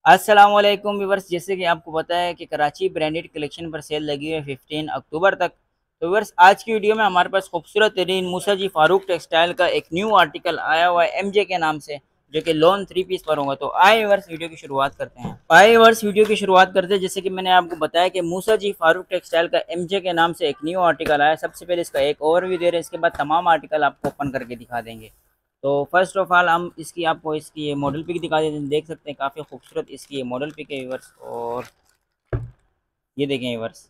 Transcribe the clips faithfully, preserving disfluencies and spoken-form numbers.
अस्सलाम वालेकुम व्यूअर्स, जैसे कि आपको पता है कि कराची ब्रांडेड कलेक्शन पर सेल लगी है पंद्रह अक्टूबर तक। तो व्यूअर्स, आज की वीडियो में हमारे पास खूबसूरत तरीन मूसा जी फारूक टेक्सटाइल का एक न्यू आर्टिकल आया हुआ है एमजे के नाम से, जो कि लोन थ्री पीस पर होगा। तो आए व्यूअर्स, वीडियो की शुरुआत करते हैं। आए व्यूअर्स, वीडियो की शुरुआत करते हैं। जैसे कि मैंने आपको बताया कि मूसा जी फारूक टेक्सटाइल का एमजे के नाम से एक न्यू आर्टिकल आया। सबसे पहले इसका एक ओवरव्यू दे रहे हैं, इसके बाद तमाम आर्टिकल आपको ओपन करके दिखा देंगे। तो फर्स्ट ऑफ ऑल हम इसकी आपको इसकी ये मॉडल पिक दिखा देते हैं। देख सकते हैं काफ़ी खूबसूरत इसकी ये मॉडल पिक है व्यूअर्स। और ये देखें व्यूअर्स,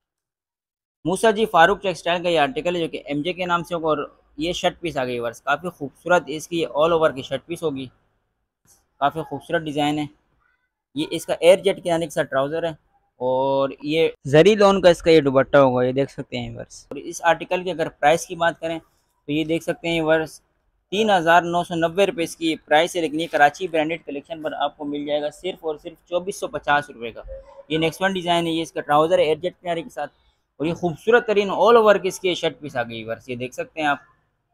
मूसा जी फारूक टेक्सटाइल का ये आर्टिकल है जो कि एमजे के नाम से होगा। और ये शर्ट पीस आ गई व्यूअर्स, काफ़ी खूबसूरत इसकी ये ऑल ओवर की शर्ट पीस होगी। काफ़ी खूबसूरत डिज़ाइन है। ये इसका एयर जेट के आने के साथ ट्राउज़र है। और ये जरी लोन का इसका ये दुपट्टा होगा, ये देख सकते हैं व्यूअर्स। और इस आर्टिकल की अगर प्राइस की बात करें तो ये देख सकते हैं व्यूअर्स, तीन हज़ार नौ सौ नब्बे रुपये इसकी प्राइस है। लेकिन ये कराची ब्रांडेड कलेक्शन पर आपको मिल जाएगा सिर्फ और सिर्फ चौबीस सौ पचास रुपये का। ये नेक्स्ट वन डिज़ाइन है। ये इसका ट्राउज़र है एयर जेट किनारे के साथ। और ये खूबसूरत तरीन ऑल ओवर की इसकी शर्ट पीस आ गई व्यूअर्स, ये देख सकते हैं आप।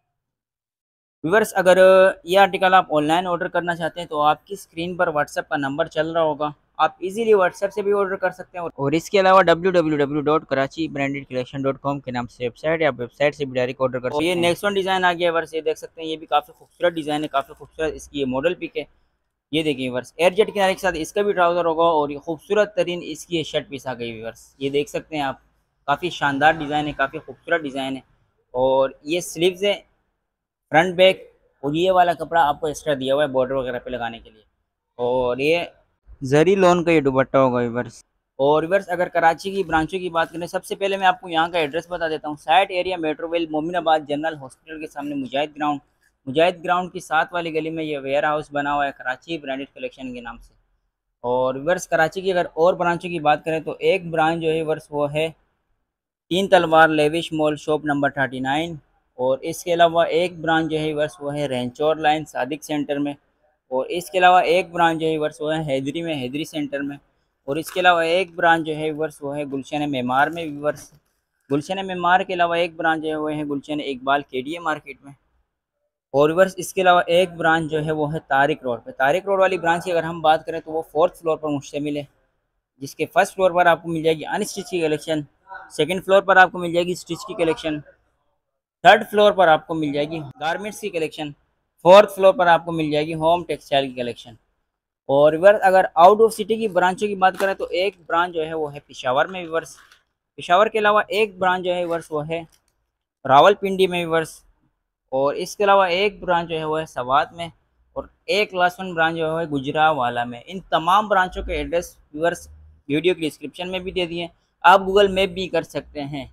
व्यूअर्स, अगर ये आर्टिकल आप ऑनलाइन ऑर्डर करना चाहते हैं तो आपकी स्क्रीन पर व्हाट्सएप का नंबर चल रहा होगा, आप इजीली व्हाट्सएप से भी ऑर्डर कर सकते हैं। और इसके अलावा W W W dot Karachi branded collection dot com के नाम से वेबसाइट है, आप वेबसाइट से भी डायरेक्ट ऑर्डर कर सकते हैं। ये नेक्स्ट वन डिज़ाइन आ गया व्यूअर्स, ये देख सकते हैं। ये भी काफ़ी खूबसूरत डिज़ाइन है, काफ़ी खूबसूरत इसकी ये मॉडल पिक है। ये देखिए व्यूअर्स, एयर जेट किनारे के साथ इसका भी ट्राउज़र होगा। और ये खूबसूरत तरीन इसकी ये शर्ट पीस आ गई व्यूअर्स, ये देख सकते हैं आप। काफ़ी शानदार डिज़ाइन है, काफ़ी खूबसूरत डिज़ाइन है। और ये स्लीव्स है, फ्रंट बैक। और ये वाला कपड़ा आपको एक्स्ट्रा दिया हुआ है बॉर्डर वगैरह पे लगाने के लिए। और ये जरी लोन का ये दुपट्टा होगा व्यूअर्स। और व्यूअर्स, अगर कराची की ब्रांचों की बात करें, सबसे पहले मैं आपको यहाँ का एड्रेस बता देता हूँ। Site area Metroville Mominabad general hospital के सामने मुजाहिद ग्राउंड। मुजाहिद ग्राउंड की सात वाली गली में ये वेयर हाउस बना हुआ है कराची ब्रांडेड कलेक्शन के नाम से। और व्यूअर्स, कराची की अगर और ब्रांचों की बात करें तो एक ब्रांच जो है व्यूअर्स वो है Teen Talwar lavish mall shop number thirty nine. और इसके अलावा एक ब्रांच जो है वर्ष वो है रेंचोर लाइन सादिक सेंटर में। और इसके अलावा एक ब्रांच जो है वर्ष वो है हैदरी में हैदरी सेंटर में। और इसके अलावा एक ब्रांच जो है वर्ष वो है गुलशन मेमार में वर्ष। गुलशन मेमार के अलावा एक ब्रांच जो है वो है गुलशन इकबाल के डी ए मार्केट में। और वर्ष इसके अलावा एक ब्रांच जो है वो है तारिक रोड पे। तारिक रोड वाली ब्रांच की अगर हम बात करें तो वो फोर्थ फ्लोर पर मुश्तमिल है, जिसके फर्स्ट फ्लोर पर आपको मिल जाएगी अनस्टिच की कलेक्शन, सेकंड फ्लोर पर आपको मिल जाएगी स्टिच की कलेक्शन, थर्ड फ्लोर पर आपको मिल जाएगी गारमेंट्स की कलेक्शन, फोर्थ फ्लोर पर आपको मिल जाएगी होम टेक्सटाइल की कलेक्शन। और विवर्स, अगर आउट ऑफ सिटी की ब्रांचों की बात करें तो एक ब्रांच जो है वो है पिशावर में विवर्स। पिशावर के अलावा एक ब्रांच जो है विवर्स वो है रावलपिंडी में विवर्स। और इसके अलावा एक ब्रांच जो है वो है सवात में। और एक लास्ट वन ब्रांच जो है गुजरावाला में। इन तमाम ब्रांचों के एड्रेस व्यूअर्स वीडियो के डिस्क्रिप्शन में भी दे दिए, आप गूगल मैप भी कर सकते हैं।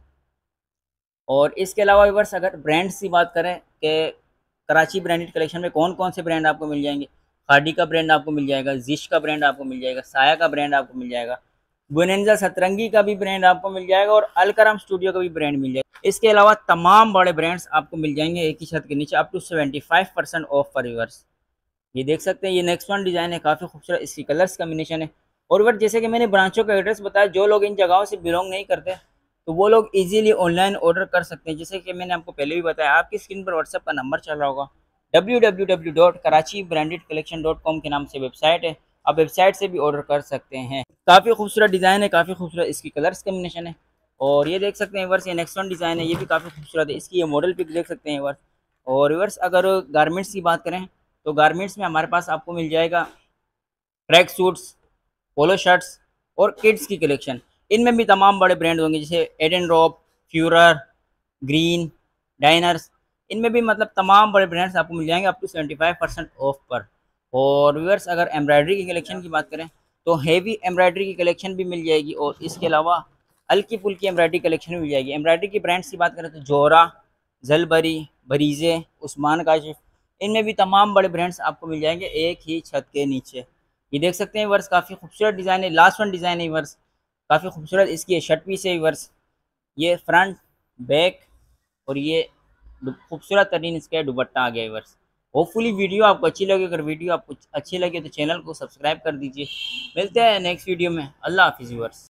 और इसके अलावा व्यूअर्स, अगर ब्रांड्स की बात करें कि कराची ब्रांडेड कलेक्शन में कौन कौन से ब्रांड आपको मिल जाएंगे, खादी का ब्रांड आपको मिल जाएगा, जिश का ब्रांड आपको मिल जाएगा, साया का ब्रांड आपको मिल जाएगा, बुनेंजा सतरंगी का भी ब्रांड आपको मिल जाएगा, और अलकरम स्टूडियो का भी ब्रांड मिल जाएगा। इसके अलावा तमाम बड़े ब्रांड्स आपको मिल जाएंगे एक ही छत के नीचे, up to seventy five percent off पर व्यूअर्स। ये देख सकते हैं, ये नेक्स्ट वन डिज़ाइन है, काफ़ी खूबसूरत इसकी कलर्स कम्बिनेशन है। और व्यूअर्स, जैसे कि मैंने ब्रांचों का एड्रेस बताया, जो लोग इन जगहों से बिलोंग नहीं करते तो वो लोग इजीली ऑनलाइन ऑर्डर कर सकते हैं। जैसे कि मैंने आपको पहले भी बताया, आपकी स्क्रीन पर व्हाट्सएप का नंबर चल रहा होगा। W W W dot Karachi branded collection dot com के नाम से वेबसाइट है, आप वेबसाइट से भी ऑर्डर कर सकते हैं। काफ़ी खूबसूरत डिज़ाइन है, काफ़ी खूबसूरत इसकी कलर्स कम्बिनेशन है। और ये देख सकते हैं वर्स, ये नेक्स्ट वन डिज़ाइन है, ये भी काफ़ी खूबसूरत है। इसकी ये मॉडल पिक देख सकते हैं वर्स। और वर्स, अगर गारमेंट्स की बात करें तो गारमेंट्स में हमारे पास आपको मिल जाएगा ट्रैक सूट्स, पोलो शर्ट्स और किड्स की कलेक्शन। इनमें भी तमाम बड़े ब्रांड होंगे, जैसे Edenrobe, Furor, Green, Diners. इनमें भी मतलब तमाम बड़े ब्रांड्स आपको मिल जाएंगे up to seventy five percent off पर। और व्यूअर्स, अगर एम्ब्रॉयडरी की कलेक्शन की बात करें तो हेवी एम्ब्रॉयडरी की कलेक्शन भी मिल जाएगी। और इसके अलावा हल्की फुल्की एम्ब्रॉयडरी कलेक्शन भी मिल जाएगी। एम्ब्रॉयडरी की ब्रांड्स की बात करें तो जोरा, जलबरी, बरीजे, उस्मान काशिफ, इनमें भी तमाम बड़े ब्रांड्स आपको मिल जाएंगे एक ही छत के नीचे। ये देख सकते हैं वर्स, काफ़ी खूबसूरत डिज़ाइन है, लास्ट वन डिज़ाइन है वर्स, काफ़ी खूबसूरत इसकी ये शर्ट पीस है वर्स। ये फ्रंट, बैक और ये खूबसूरत तरीन इसका दुपट्टा आ गया वर्स। होपफुली वीडियो आपको अच्छी लगे। अगर वीडियो आपको अच्छी लगे तो चैनल को सब्सक्राइब कर दीजिए। मिलते हैं नेक्स्ट वीडियो में। अल्लाह हाफिज़ वर्स।